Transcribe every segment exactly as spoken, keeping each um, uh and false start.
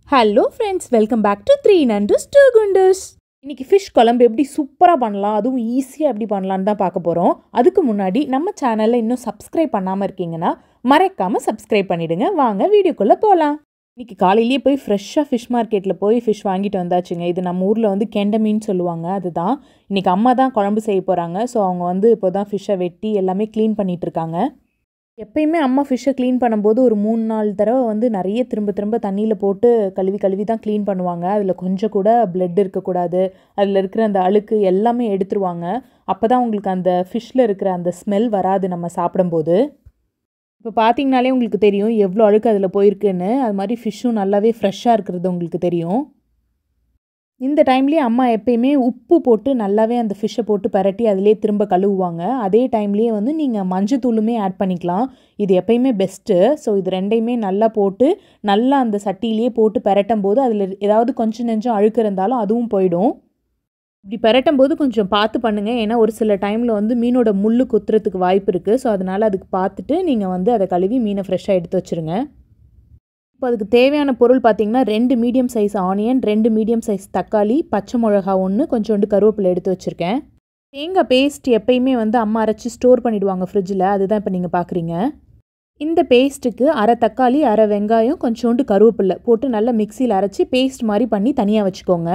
Hello friends, welcome back to three nanders two gunders. இன்றைக்கி fish குழம்பு எப்படி சூப்பராக பண்ணலாம், அதுவும் ஈஸியாக எப்படி பண்ணலான்னு தான் பார்க்க போகிறோம். அதுக்கு முன்னாடி நம்ம சேனலில் இன்னும் சப்ஸ்கிரைப் பண்ணாமல் இருக்கீங்கன்னா மறக்காமல் சப்ஸ்கிரைப் பண்ணிவிடுங்க. வாங்க வீடியோக்குள்ளே போகலாம். இன்றைக்கி காலையிலேயே போய் ஃப்ரெஷ்ஷாக ஃபிஷ் மார்க்கெட்டில் போய் ஃபிஷ் வாங்கிட்டு வந்தாச்சுங்க. இது நம்ம ஊரில் வந்து கெண்டை மீன் சொல்லுவாங்க. அதுதான் இன்றைக்கி அம்மா தான் குழம்பு செய்ய போகிறாங்க. ஸோ அவங்க வந்து இப்போ தான் ஃபிஷ்ஷை வெட்டி எல்லாமே க்ளீன் பண்ணிகிட்ருக்காங்க. எப்பயுமே அம்மா ஃபிஷ்ஷை க்ளீன் பண்ணும்போது ஒரு மூணு நாலு தடவை வந்து நிறைய திரும்ப திரும்ப தண்ணியில் போட்டு கழுவி கழுவி தான் க்ளீன் பண்ணுவாங்க. அதில் கொஞ்சம் கூட பிளட் இருக்கக்கூடாது, அதில் இருக்கிற அந்த அழுக்கு எல்லாமே எடுத்துருவாங்க. அப்போ தான் உங்களுக்கு அந்த ஃபிஷ்ஷில் இருக்கிற அந்த ஸ்மெல் வராது நம்ம சாப்பிடும்போது. இப்போ பார்த்தீங்கனாலே உங்களுக்கு தெரியும் எவ்வளோ அழுக்கு அதில் போயிருக்குன்னு. அது மாதிரி ஃபிஷ்ஷும் நல்லாவே ஃப்ரெஷ்ஷாக இருக்கிறது உங்களுக்கு தெரியும். இந்த டைம்லேயே அம்மா எப்பயுமே உப்பு போட்டு நல்லாவே அந்த ஃபிஷ்ஷை போட்டு பரட்டி அதிலே திரும்ப கழுவுவாங்க. அதே டைம்லேயே வந்து நீங்கள் மஞ்சத்தூளுமே ஆட் பண்ணிக்கலாம். இது எப்பயுமே பெஸ்ட்டு. ஸோ இது ரெண்டையுமே நல்லா போட்டு நல்லா அந்த சட்டியிலே போட்டு பரட்டும் போது அதில் ஏதாவது கொஞ்சம் நெஞ்சம் அழுக்கு இருந்தாலும் அதுவும் போயிடும். இப்படி பரட்டும் போது கொஞ்சம் பார்த்து பண்ணுங்கள். ஏன்னா ஒரு சில டைமில் வந்து மீனோட முள்ளு குத்துறதுக்கு வாய்ப்பு இருக்குது. ஸோ அதனால் அதுக்கு பார்த்துட்டு நீங்கள் வந்து அதை கழுவி மீனை ஃப்ரெஷ்ஷாக எடுத்து வச்சுருங்க. இப்போ அதுக்கு தேவையான பொருள் பார்த்திங்கன்னா ரெண்டு மீடியம் சைஸ் ஆனியன், ரெண்டு மீடியம் சைஸ் தக்காளி, பச்சை மிளகா ஒன்று, கொஞ்சோண்டு கருவேப்பிலை எடுத்து வச்சுருக்கேன். தேங்காய் பேஸ்ட் எப்பயுமே வந்து அம்மா அரைச்சி ஸ்டோர் பண்ணிவிடுவாங்க ஃப்ரிட்ஜில். அதுதான் இப்போ நீங்கள் பார்க்குறீங்க. இந்த பேஸ்ட்டுக்கு அரை தக்காளி, அரை வெங்காயம், கொஞ்சோண்டு கருவேப்பிலை போட்டு நல்லா மிக்சியில் அரைச்சி பேஸ்ட் மாதிரி பண்ணி தனியாக வச்சுக்கோங்க.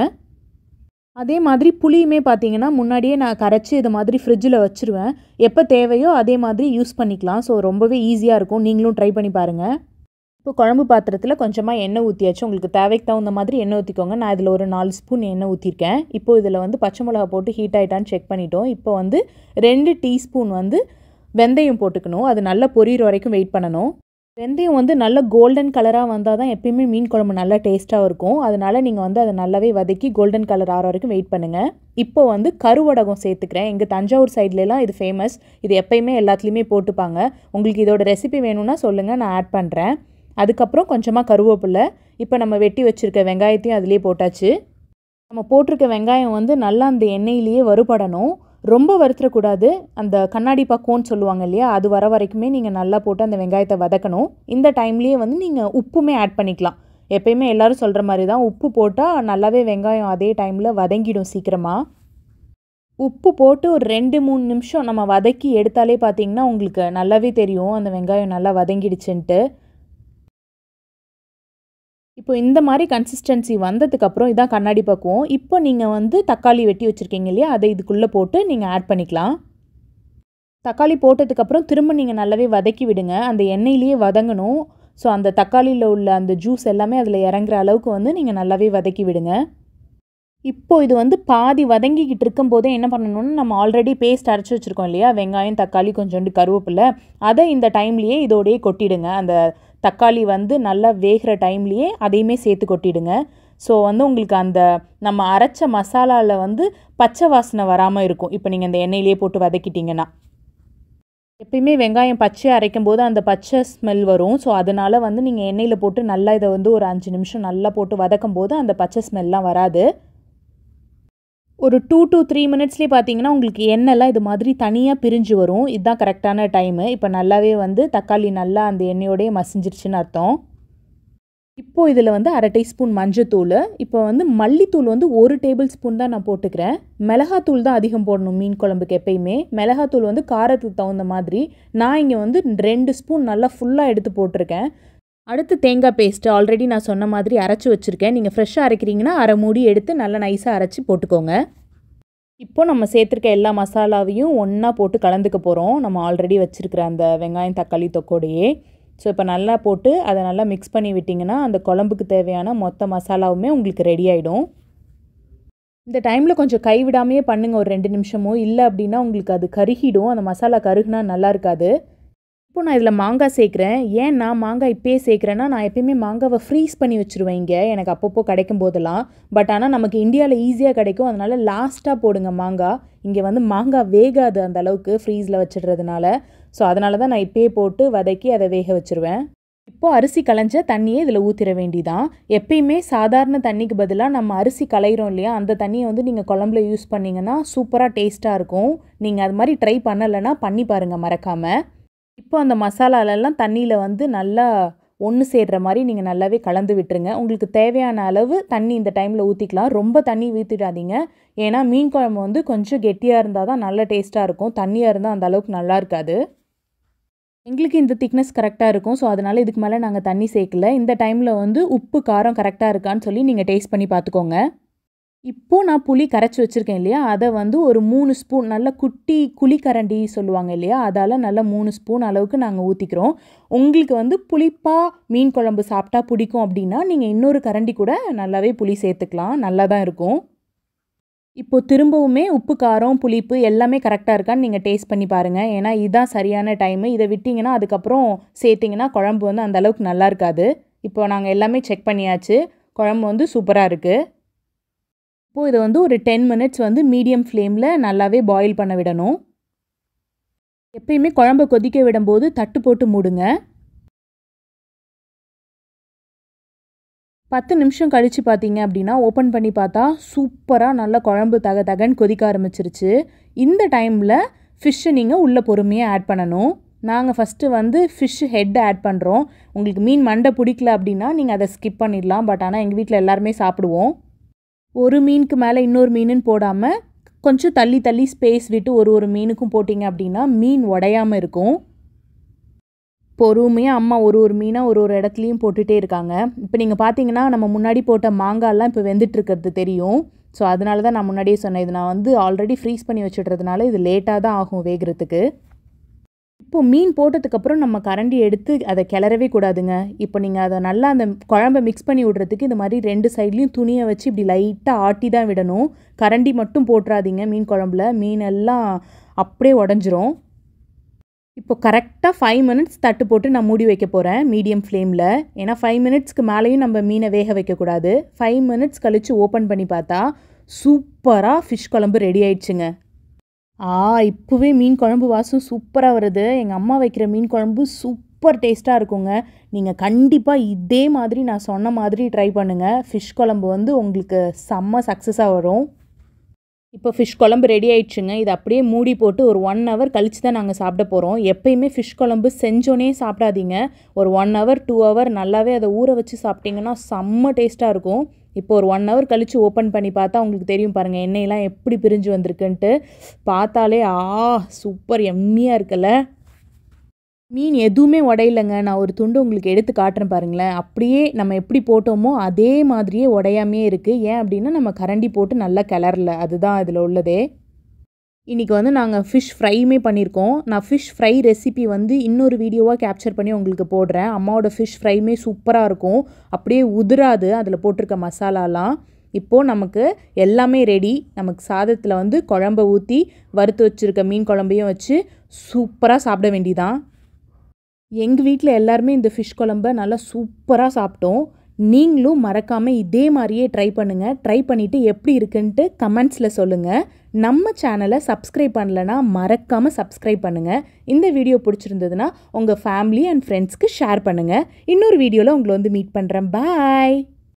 அதே மாதிரி புளியுமே பார்த்திங்கன்னா முன்னாடியே நான் கரைச்சி இது மாதிரி ஃப்ரிட்ஜில் வச்சுருவேன். எப்போ தேவையோ அதே மாதிரி யூஸ் பண்ணிக்கலாம். ஸோ ரொம்பவே ஈஸியாக இருக்கும். நீங்களும் ட்ரை பண்ணி பாருங்கள். இப்போ குழம்பு பாத்திரத்தில் கொஞ்சமாக எண்ணெய் ஊற்றியாச்சு. உங்களுக்கு தேவைக்கு தகுந்த மாதிரி எண்ணெய் ஊற்றிக்கோங்க. நான் இதில் ஒரு நாலு ஸ்பூன் எண்ணெய் ஊற்றிருக்கேன். இப்போது இதில் வந்து பச்சை மிளகா போட்டு ஹீட் ஆகிட்டான்னு செக் பண்ணிட்டோம். இப்போ வந்து ரெண்டு டீஸ்பூன் வந்து வெந்தயம் போட்டுக்கணும். அது நல்லா பொரியிற வரைக்கும் வெயிட் பண்ணணும். வெந்தயம் வந்து நல்ல கோல்டன் கலராக வந்தால் தான் எப்பயுமே மீன் குழம்பு நல்லா டேஸ்ட்டாக இருக்கும். அதனால் நீங்கள் வந்து அதை நல்லாவே வதக்கி கோல்டன் கலர் ஆகிற வரைக்கும் வெயிட் பண்ணுங்கள். இப்போ வந்து கருவடகம் சேர்த்துக்கிறேன். எங்கள் தஞ்சாவூர் சைட்லலாம் இது ஃபேமஸ். இது எப்பயுமே எல்லாத்துலேயுமே போட்டுப்பாங்க. உங்களுக்கு இதோட ரெசிபி வேணும்னா சொல்லுங்கள், நான் ஆட் பண்ணுறேன். அதுக்கப்புறம் கொஞ்சமாக கருவேப்பிலை. இப்போ நம்ம வெட்டி வச்சுருக்க வெங்காயத்தையும் அதிலே போட்டாச்சு. நம்ம போட்டிருக்க வெங்காயம் வந்து நல்லா அந்த எண்ணெயிலேயே வறுபடணும். ரொம்ப வறுத்துறக்கூடாது. அந்த கண்ணாடி பக்குவம்னு சொல்லுவாங்க இல்லையா, அது வர வரைக்குமே நீங்கள் நல்லா போட்டு அந்த வெங்காயத்தை வதக்கணும். இந்த டைம்லேயே வந்து நீங்கள் உப்புமே ஆட் பண்ணிக்கலாம். எப்பயுமே எல்லோரும் சொல்கிற மாதிரி தான், உப்பு போட்டால் நல்லாவே வெங்காயம் அதே டைமில் வதங்கிடும் சீக்கிரமாக. உப்பு போட்டு ஒரு ரெண்டு மூணு நிமிஷம் நம்ம வதக்கி எடுத்தாலே பார்த்தீங்கன்னா உங்களுக்கு நல்லாவே தெரியும் அந்த வெங்காயம் நல்லா வதங்கிடுச்சுன்ட்டு. இப்போ இந்த மாதிரி கன்சிஸ்டன்சி வந்ததுக்கப்புறம் இதான் கண்ணாடி பக்குவம். இப்போ நீங்கள் வந்து தக்காளி வெட்டி வச்சுருக்கீங்க இல்லையா, அதை இதுக்குள்ளே போட்டு நீங்கள் ஆட் பண்ணிக்கலாம். தக்காளி போட்டதுக்கப்புறம் திரும்ப நீங்கள் நல்லாவே வதக்கி விடுங்க. அந்த எண்ணெயிலேயே வதங்கணும். ஸோ அந்த தக்காளியில் உள்ள அந்த ஜூஸ் எல்லாமே அதில் இறங்குற அளவுக்கு வந்து நீங்கள் நல்லாவே வதக்கி விடுங்க. இப்போது இது வந்து பாதி வதங்கிக்கிட்டு இருக்கும்போதே என்ன பண்ணணும்னு, நம்ம ஆல்ரெடி பேஸ்ட் அரைச்சி வச்சுருக்கோம் இல்லையா, வெங்காயம் தக்காளி கொஞ்சோண்டு கருவேப்பிலை, அதை இந்த டைம்லேயே இதோடையே கொட்டிடுங்க. அந்த தக்காளி வந்து நல்லா வேகிற டைம்லேயே அதையுமே சேர்த்து கொட்டிடுங்க. ஸோ வந்து உங்களுக்கு அந்த நம்ம அரைச்ச மசாலாவில் வந்து பச்சை வாசனை வராமல் இருக்கும். இப்போ நீங்கள் இந்த எண்ணெயிலேயே போட்டு வதக்கிட்டிங்கன்னா, எப்பயுமே வெங்காயம் பச்சையாக அரைக்கும் போது அந்த பச்சை ஸ்மெல் வரும். ஸோ அதனால் வந்து நீங்கள் எண்ணெயில் போட்டு நல்லா இதை வந்து ஒரு அஞ்சு நிமிஷம் நல்லா போட்டு வதக்கும் போது அந்த பச்சை ஸ்மெல்லாம் வராது. ஒரு டூ டு த்ரீ மினிட்ஸ்லேயே பார்த்தீங்கன்னா உங்களுக்கு எண்ணெய்லாம் இது மாதிரி தனியாக பிரிஞ்சு வரும். இதுதான் கரெக்டான டைமு. இப்போ நல்லாவே வந்து தக்காளி நல்லா அந்த எண்ணெயோடையே மசிஞ்சிருச்சுன்னு அர்த்தம். இப்போது இதில் வந்து அரை டீஸ்பூன் மஞ்சத்தூள், இப்போ வந்து மல்லித்தூள் வந்து ஒரு டேபிள் ஸ்பூன் தான் நான் போட்டுக்கிறேன். மிளகாத்தூள் தான் அதிகம் போடணும் மீன் குழம்புக்கு எப்பயுமே. மிளகாத்தூள் வந்து காரத்துக்கு தகுந்த மாதிரி. நான் இங்கே வந்து ரெண்டு ஸ்பூன் நல்லா ஃபுல்லாக எடுத்து போட்டிருக்கேன். அடுத்து தேங்காய் பேஸ்ட்டு ஆல்ரெடி நான் சொன்ன மாதிரி அரைச்சி வச்சுருக்கேன். நீங்கள் ஃப்ரெஷ்ஷாக அரைக்கிறீங்கன்னா அரை மூடி எடுத்து நல்லா நைஸாக அரைச்சி போட்டுக்கோங்க. இப்போ நம்ம சேர்த்துருக்க எல்லா மசாலாவையும் ஒன்றா போட்டு கலந்துக்க போகிறோம். நம்ம ஆல்ரெடி வச்சுருக்கிற அந்த வெங்காயம் தக்காளி தொக்கோடையே. ஸோ இப்போ நல்லா போட்டு அதை நல்லா மிக்ஸ் பண்ணி விட்டிங்கன்னா அந்த குழம்புக்கு தேவையான மொத்த மசாலாவுமே உங்களுக்கு ரெடி ஆகிடும். இந்த டைமில் கொஞ்சம் கைவிடாமையே பண்ணுங்கள் ஒரு ரெண்டு நிமிஷமோ. இல்லை அப்படின்னா உங்களுக்கு அது கருகிடும். அந்த மசாலா கருகுனா நல்லா இருக்காது. இப்போ நான் இதில் மாங்காய் சேர்க்குறேன். ஏன் நான் மாங்காய் இப்போயே சேர்க்குறேன்னா, நான் எப்பயுமே மாங்காவை ஃப்ரீஸ் பண்ணி வச்சுருவேன் இங்கே எனக்கு அப்பப்போ கிடைக்கும் போதெல்லாம். பட் ஆனால் நமக்கு இந்தியாவில் ஈஸியாக கிடைக்கும். அதனால் லாஸ்ட்டாக போடுங்க மாங்காய். இங்கே வந்து மாங்காய் வேகாது அந்த அளவுக்கு ஃப்ரீஸில் வச்சிடுறதுனால. ஸோ அதனால தான் நான் இப்போயே போட்டு வதக்கி அதை வேக வச்சுருவேன். இப்போது அரிசி களைஞ்ச தண்ணியே இதில் ஊற்றிட வேண்டிதான். எப்பயுமே சாதாரண தண்ணிக்கு பதிலாக நம்ம அரிசி களைகிறோம் இல்லையா, அந்த தண்ணியை வந்து நீங்கள் குழம்புல யூஸ் பண்ணிங்கன்னா சூப்பராக டேஸ்ட்டாக இருக்கும். நீங்கள் அது மாதிரி ட்ரை பண்ணலைன்னா பண்ணி பாருங்கள் மறக்காமல். இப்போ அந்த மசாலாலெல்லாம் தண்ணியில் வந்து நல்லா ஒன்று சேர்ற மாதிரி நீங்கள் நல்லாவே கலந்து விட்டுருங்க. உங்களுக்கு தேவையான அளவு தண்ணி இந்த டைமில் ஊற்றிக்கலாம். ரொம்ப தண்ணி ஊற்றிடாதீங்க. ஏன்னா மீன் குழம்பு வந்து கொஞ்சம் கெட்டியாக இருந்தால் தான் நல்ல டேஸ்ட்டாக இருக்கும். தண்ணியாக இருந்தால் அந்த அளவுக்கு நல்லா இருக்காது. எங்களுக்கு இந்த திக்னஸ் கரெக்டாக இருக்கும். ஸோ அதனால் இதுக்கு மேலே நாங்கள் தண்ணி சேர்க்கல. இந்த டைமில் வந்து உப்பு காரம் கரெக்டாக இருக்கான்னு சொல்லி நீங்கள் டேஸ்ட் பண்ணி பார்த்துக்கோங்க. இப்போது நான் புளி கரைச்சி வச்சுருக்கேன் இல்லையா, அதை வந்து ஒரு மூணு ஸ்பூன் நல்ல குட்டி குழிக்கரண்டி சொல்லுவாங்க இல்லையா, அதால் நல்லா மூணு ஸ்பூன் அளவுக்கு நாங்கள் ஊற்றிக்கிறோம். உங்களுக்கு வந்து புளிப்பாக மீன் குழம்பு சாப்பிட்டா பிடிக்கும் அப்படின்னா நீங்கள் இன்னொரு கரண்டி கூட நல்லாவே புளி சேர்த்துக்கலாம். நல்லா தான் இருக்கும். இப்போது திரும்பவுமே உப்பு காரம் புளிப்பு எல்லாமே கரெக்டாக இருக்கான்னு நீங்கள் டேஸ்ட் பண்ணி பாருங்கள். ஏன்னா இதுதான் சரியான டைமு. இதை விட்டிங்கன்னா அதுக்கப்புறம் சேர்த்திங்கன்னா குழம்பு வந்து அந்தளவுக்கு நல்லா இருக்காது. இப்போ நாங்கள் எல்லாமே செக் பண்ணியாச்சு. குழம்பு வந்து சூப்பராக இருக்குது. இப்போது இதை வந்து ஒரு டென் மினிட்ஸ் வந்து மீடியம் ஃப்ளேமில் நல்லாவே பாயில் பண்ண விடணும். எப்பயுமே குழம்பு கொதிக்க விடும்போது தட்டு போட்டு மூடுங்க. பத்து நிமிஷம் கழித்து பார்த்தீங்க அப்படின்னா ஓப்பன் பண்ணி பார்த்தா சூப்பராக நல்லா குழம்பு தக தகன்னு கொதிக்க ஆரம்பிச்சிருச்சு. இந்த டைமில் ஃபிஷ்ஷை நீங்கள் உள்ளே பொறுமையாக ஆட் பண்ணணும். நாங்கள் ஃபஸ்ட்டு வந்து ஃபிஷ் ஹெட் ஆட் பண்ணுறோம். உங்களுக்கு மீன் மண்டை பிடிக்கல அப்படின்னா நீங்கள் அதை ஸ்கிப் பண்ணிடலாம். பட் ஆனால் எங்கள் வீட்டில் எல்லாருமே சாப்பிடுவோம். ஒரு மீனுக்கு மேலே இன்னொரு மீனுன்னு போடாமல் கொஞ்சம் தள்ளி தள்ளி ஸ்பேஸ் விட்டு ஒரு ஒரு மீனுக்கும் போட்டிங்க அப்படின்னா மீன் உடையாமல் இருக்கும். பொறுமையாக அம்மா ஒரு ஒரு மீனாக ஒரு ஒரு இடத்துலையும் போட்டுகிட்டே இருக்காங்க. இப்போ நீங்கள் பார்த்தீங்கன்னா நம்ம முன்னாடி போட்ட மாங்காய்லாம் இப்போ வெந்துட்டுருக்கிறது தெரியும். ஸோ அதனால தான் நான் முன்னாடியே சொன்னேன். இது நான் வந்து ஆல்ரெடி ஃப்ரீஸ் பண்ணி வச்சுட்றதுனால இது லேட்டாக தான் ஆகும் வேகிறதுக்கு. இப்போ மீன் போட்டதுக்கப்புறம் நம்ம கரண்டி எடுத்து அதை கிளறவே கூடாதுங்க. இப்போ நீங்கள் அதை நல்லா அந்த குழம்பை மிக்ஸ் பண்ணி விடுறதுக்கு இந்த மாதிரி ரெண்டு சைட்லேயும் துணியை வச்சு இப்படி லைட்டாக ஆட்டி தான் விடணும். கரண்டி மட்டும் போட்டுறாதீங்க மீன் குழம்புல. மீன் எல்லாம் அப்படியே உடஞ்சிரும். இப்போ கரெக்டாக ஃபைவ் மினிட்ஸ் தட்டு போட்டு நான் மூடி வைக்க போகிறேன் மீடியம் ஃப்ளேமில். ஏன்னா ஃபைவ் மினிட்ஸ்க்கு மேலேயும் நம்ம மீனை வேக வைக்கக்கூடாது. ஃபைவ் மினிட்ஸ் கழித்து ஓப்பன் பண்ணி பார்த்தா சூப்பராக ஃபிஷ் குழம்பு ரெடி ஆயிடுச்சுங்க. ஆ இப்போவே மீன் குழம்பு வாசம் சூப்பராக வருது. எங்கள் அம்மா வைக்கிற மீன் குழம்பு சூப்பர் டேஸ்ட்டாக இருக்குங்க. நீங்கள் கண்டிப்பாக இதே மாதிரி நான் சொன்ன மாதிரி ட்ரை பண்ணுங்கள். ஃபிஷ் குழம்பு வந்து உங்களுக்கு செம்ம சக்ஸஸாக வரும். இப்போ ஃபிஷ் குழம்பு ரெடி ஆயிடுச்சுங்க. இது அப்படியே மூடி போட்டு ஒரு ஒன் ஹவர் கழித்து தான் நாங்கள் சாப்பிட போகிறோம். எப்பயுமே ஃபிஷ் குழம்பு செஞ்சோன்னே சாப்பிடாதீங்க. ஒரு ஒன் ஹவர் டூ ஹவர் நல்லாவே அதை ஊற வச்சு சாப்பிட்டிங்கன்னா செம்ம டேஸ்ட்டாக இருக்கும். இப்போ ஒரு ஒன் ஹவர் கழித்து ஓப்பன் பண்ணி பார்த்தா உங்களுக்கு தெரியும் பாருங்கள் எண்ணெயெல்லாம் எப்படி பிரிஞ்சு வந்திருக்குன்ட்டு. பார்த்தாலே ஆ சூப்பர் எம்மியாக இருக்குல்ல. மீன் எதுவுமே உடையிலங்க. நான் ஒரு துண்டு உங்களுக்கு எடுத்து காட்டுறேன் பாருங்களேன். அப்படியே நம்ம எப்படி போட்டோமோ அதே மாதிரியே உடையாமே இருக்குது. ஏன் அப்படின்னா நம்ம கரண்டி போட்டு நல்லா கிளறல. அதுதான் அதில் உள்ளதே. இன்றைக்கி வந்து நாங்கள் ஃபிஷ் ஃப்ரையுமே பண்ணியிருக்கோம். நான் ஃபிஷ் ஃப்ரை ரெசிபி வந்து இன்னொரு வீடியோவாக கேப்சர் பண்ணி உங்களுக்கு போடுறேன். அம்மாவோட ஃபிஷ் ஃப்ரையுமே சூப்பராக இருக்கும். அப்படியே உதிராது அதில் போட்டிருக்க மசாலாலாம். இப்போது நமக்கு எல்லாமே ரெடி. நமக்கு சாதத்தில் வந்து குழம்பை ஊற்றி வறுத்து வச்சுருக்க மீன் குழம்பையும் வச்சு சூப்பராக சாப்பிட வேண்டியதான். எங்கள் வீட்டில் எல்லாருமே இந்த ஃபிஷ் குழம்பை நல்லா சூப்பராக சாப்பிட்டோம். நீங்களும் மறக்காமல் இதே மாதிரியே ட்ரை பண்ணுங்கள். ட்ரை பண்ணிவிட்டு எப்படி இருக்குன்ட்டு கமெண்ட்ஸில் சொல்லுங்கள். நம்ம சேனலை சப்ஸ்கிரைப் பண்ணலைன்னா மறக்காமல் சப்ஸ்கிரைப் பண்ணுங்கள். இந்த வீடியோ பிடிச்சிருந்ததுன்னா உங்கள் ஃபேமிலி அண்ட் ஃப்ரெண்ட்ஸ்க்கு ஷேர் பண்ணுங்கள். இன்னொரு வீடியோவில் உங்களை வந்து மீட் பண்ணுறேன். பாய்.